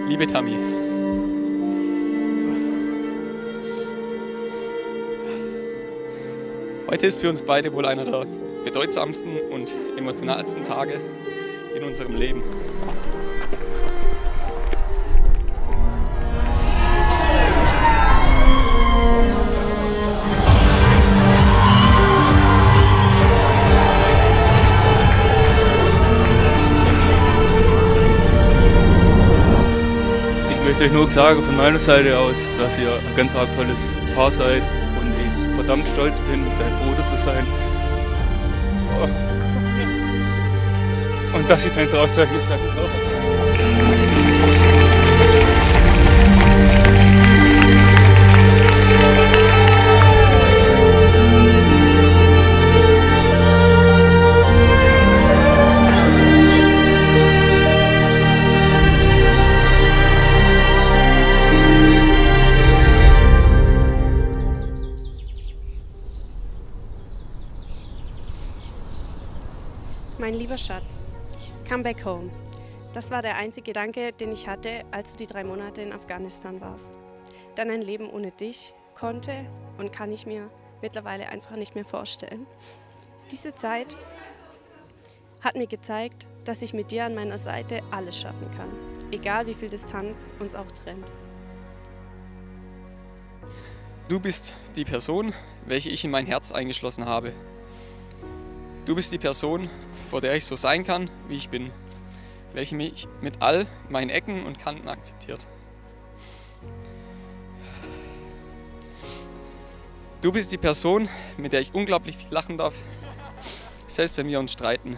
Liebe Tammy, heute ist für uns beide wohl einer der bedeutsamsten und emotionalsten Tage in unserem Leben. Ich möchte euch nur sagen von meiner Seite aus, dass ihr ein ganz arg tolles Paar seid und ich verdammt stolz bin, dein Bruder zu sein. Und dass ich dein Trauzeuge sein darf. Mein lieber Schatz, come back home. Das war der einzige Gedanke, den ich hatte, als du die 3 Monate in Afghanistan warst. Denn ein Leben ohne dich konnte und kann ich mir mittlerweile einfach nicht mehr vorstellen. Diese Zeit hat mir gezeigt, dass ich mit dir an meiner Seite alles schaffen kann, egal wie viel Distanz uns auch trennt. Du bist die Person, welche ich in mein Herz eingeschlossen habe. Du bist die Person, vor der ich so sein kann, wie ich bin, welche mich mit all meinen Ecken und Kanten akzeptiert. Du bist die Person, mit der ich unglaublich viel lachen darf, selbst wenn wir uns streiten.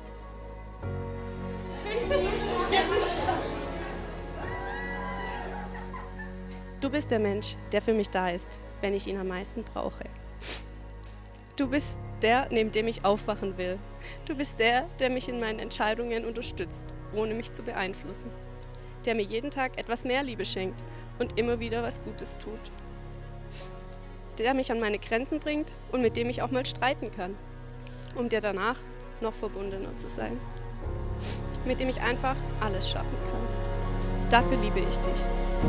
Du bist der Mensch, der für mich da ist, wenn ich ihn am meisten brauche. Du bist der, neben dem ich aufwachen will. Du bist der, der mich in meinen Entscheidungen unterstützt, ohne mich zu beeinflussen. Der mir jeden Tag etwas mehr Liebe schenkt und immer wieder was Gutes tut. Der mich an meine Grenzen bringt und mit dem ich auch mal streiten kann, um dir danach noch verbundener zu sein. Mit dem ich einfach alles schaffen kann. Dafür liebe ich dich.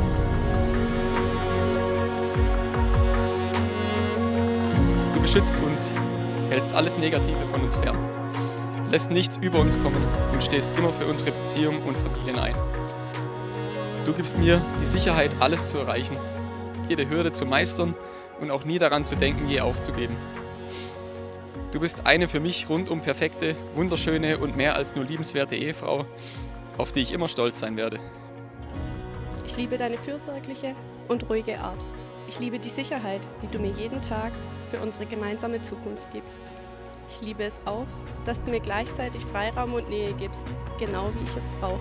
Du beschützt uns, hältst alles Negative von uns fern, lässt nichts über uns kommen und stehst immer für unsere Beziehung und Familien ein. Du gibst mir die Sicherheit, alles zu erreichen, jede Hürde zu meistern und auch nie daran zu denken, je aufzugeben. Du bist eine für mich rundum perfekte, wunderschöne und mehr als nur liebenswerte Ehefrau, auf die ich immer stolz sein werde. Ich liebe deine fürsorgliche und ruhige Art. Ich liebe die Sicherheit, die du mir jeden Tag für unsere gemeinsame Zukunft gibst. Ich liebe es auch, dass du mir gleichzeitig Freiraum und Nähe gibst, genau wie ich es brauche.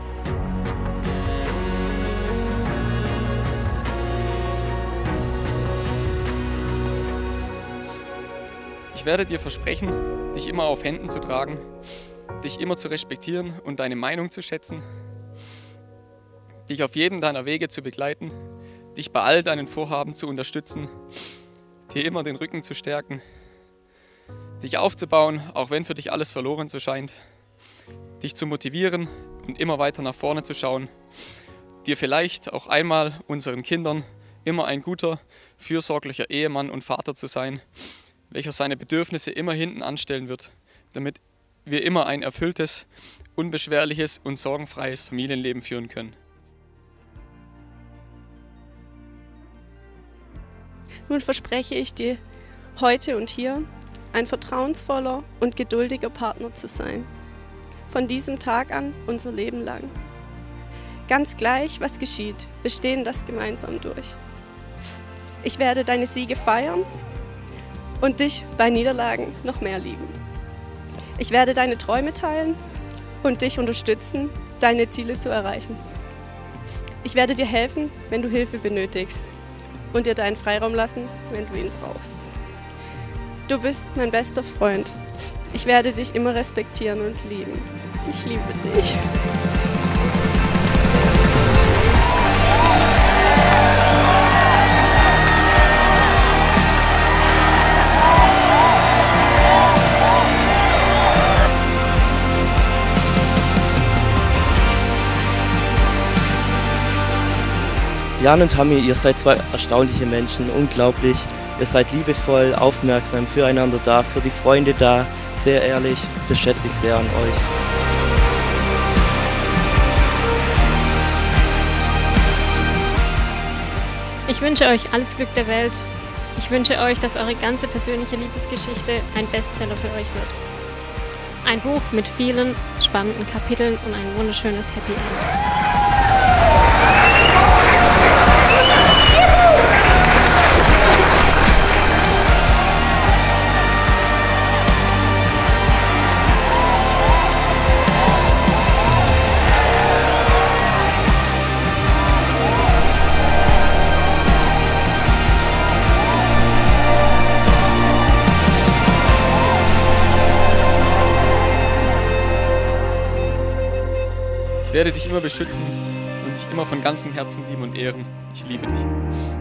Ich werde dir versprechen, dich immer auf Händen zu tragen, dich immer zu respektieren und deine Meinung zu schätzen, dich auf jedem deiner Wege zu begleiten, dich bei all deinen Vorhaben zu unterstützen, dir immer den Rücken zu stärken, dich aufzubauen, auch wenn für dich alles verloren so scheint, dich zu motivieren und immer weiter nach vorne zu schauen, dir vielleicht auch einmal unseren Kindern immer ein guter, fürsorglicher Ehemann und Vater zu sein, welcher seine Bedürfnisse immer hinten anstellen wird, damit wir immer ein erfülltes, unbeschwerliches und sorgenfreies Familienleben führen können. Nun verspreche ich dir, heute und hier ein vertrauensvoller und geduldiger Partner zu sein. Von diesem Tag an unser Leben lang. Ganz gleich, was geschieht, wir stehen das gemeinsam durch. Ich werde deine Siege feiern und dich bei Niederlagen noch mehr lieben. Ich werde deine Träume teilen und dich unterstützen, deine Ziele zu erreichen. Ich werde dir helfen, wenn du Hilfe benötigst und dir deinen Freiraum lassen, wenn du ihn brauchst. Du bist mein bester Freund. Ich werde dich immer respektieren und lieben. Ich liebe dich. Jan und Tammy, ihr seid zwei erstaunliche Menschen, unglaublich. Ihr seid liebevoll, aufmerksam, füreinander da, für die Freunde da, sehr ehrlich. Das schätze ich sehr an euch. Ich wünsche euch alles Glück der Welt. Ich wünsche euch, dass eure ganze persönliche Liebesgeschichte ein Bestseller für euch wird. Ein Buch mit vielen spannenden Kapiteln und ein wunderschönes Happy End. Ich werde dich immer beschützen und dich immer von ganzem Herzen lieben und ehren. Ich liebe dich.